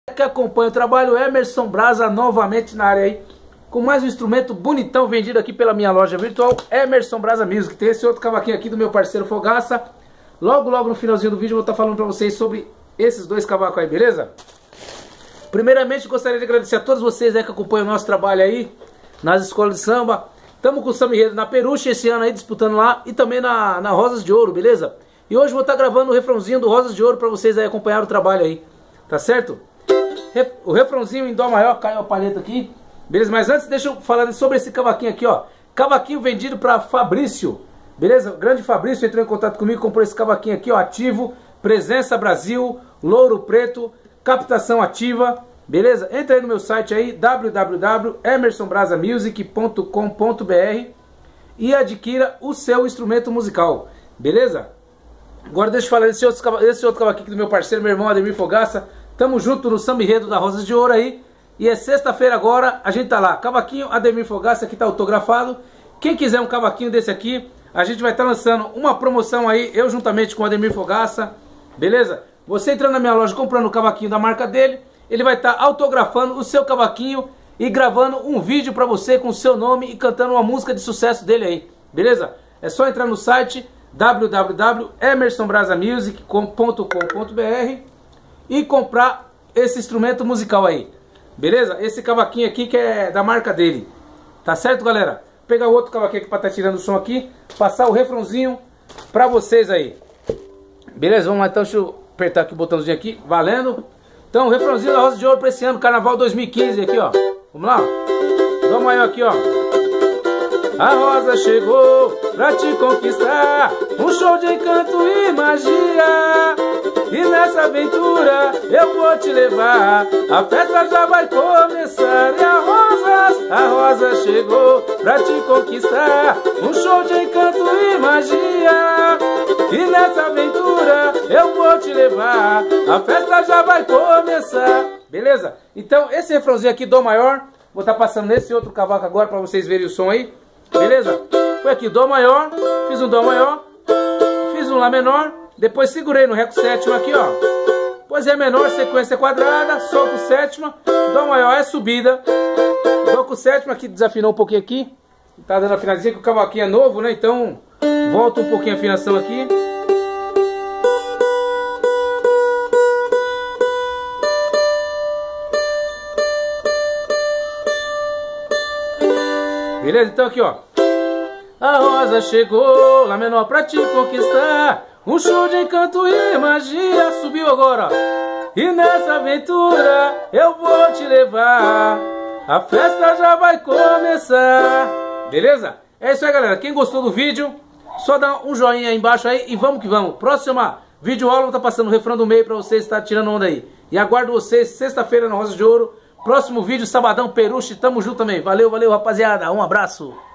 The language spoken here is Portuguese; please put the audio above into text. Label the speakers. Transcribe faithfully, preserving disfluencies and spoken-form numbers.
Speaker 1: Que acompanha o trabalho, Emerson Brasa novamente na área aí, com mais um instrumento bonitão vendido aqui pela minha loja virtual, Emerson Brasa Music. Tem esse outro cavaquinho aqui do meu parceiro Fogaça. Logo, logo no finalzinho do vídeo eu vou estar falando pra vocês sobre esses dois cavacos aí, beleza? Primeiramente, gostaria de agradecer a todos vocês aí que acompanham o nosso trabalho aí nas escolas de samba. Estamos com o Samba Enredo na Peruche esse ano aí, disputando lá, e também na, na Rosas de Ouro, beleza? E hoje vou estar gravando o refrãozinho do Rosas de Ouro pra vocês aí acompanhar o trabalho aí, tá certo? O refrãozinho em dó maior, caiu a palheta aqui, beleza? Mas antes deixa eu falar sobre esse cavaquinho aqui, ó. Cavaquinho vendido para Fabrício, beleza? O grande Fabrício entrou em contato comigo, comprou esse cavaquinho aqui, ó, ativo, Presença Brasil, Louro Preto, captação ativa, beleza? Entra aí no meu site aí, w w w ponto emerson brasa music ponto com ponto b r e adquira o seu instrumento musical, beleza? Agora deixa eu falar desse outro, desse outro cavaquinho aqui do meu parceiro, meu irmão Ademir Fogaça. Tamo junto no Samba Enredo da Rosas de Ouro aí. E é sexta-feira agora, a gente tá lá. Cavaquinho Ademir Fogaça, que tá autografado. Quem quiser um cavaquinho desse aqui, a gente vai estar tá lançando uma promoção aí, eu juntamente com o Ademir Fogaça, beleza? Você entrando na minha loja comprando o cavaquinho da marca dele, ele vai estar tá autografando o seu cavaquinho e gravando um vídeo pra você com o seu nome e cantando uma música de sucesso dele aí, beleza? É só entrar no site w w w ponto emerson brasa music ponto com ponto b r e comprar esse instrumento musical aí, beleza? Esse cavaquinho aqui que é da marca dele, tá certo, galera? Vou pegar o outro cavaquinho aqui pra estar tá tirando o som aqui, passar o refrãozinho pra vocês aí, beleza? Vamos lá então, deixa eu apertar aqui o botãozinho aqui, valendo. Então, o refrãozinho da Rosa de Ouro pra esse ano, Carnaval dois mil e quinze aqui, ó. Vamos lá, dá uma maior aqui, ó. A rosa chegou pra te conquistar, um show de encanto e magia. E nessa aventura eu vou te levar, a festa já vai começar. E a rosa, a rosa chegou pra te conquistar, um show de encanto e magia. E nessa aventura eu vou te levar, a festa já vai começar. Beleza? Então esse refrãozinho aqui, dó maior, vou estar passando nesse outro cavaco agora pra vocês verem o som aí. Beleza? Foi aqui dó maior, fiz um dó maior, fiz um lá menor, depois segurei no ré com sétima aqui, ó. Pois é menor, sequência quadrada, sol com sétima, dó maior é subida, dó com sétima, aqui desafinou um pouquinho aqui, tá dando a afinadinha que o cavaquinho é novo, né? Então volta um pouquinho a afinação aqui. Beleza? Então aqui, ó. A rosa chegou, lá menor pra te conquistar, um show de encanto e magia. Subiu agora, ó. E nessa aventura eu vou te levar, a festa já vai começar. Beleza? É isso aí, galera. Quem gostou do vídeo, só dá um joinha aí embaixo aí e vamos que vamos. Próxima vídeo aula, vou estar passando o refrão do meio pra vocês estar tirando onda aí. E aguardo vocês sexta-feira na Rosa de Ouro. Próximo vídeo, sabadão, Peruche, tamo junto também. Valeu, valeu, rapaziada. Um abraço.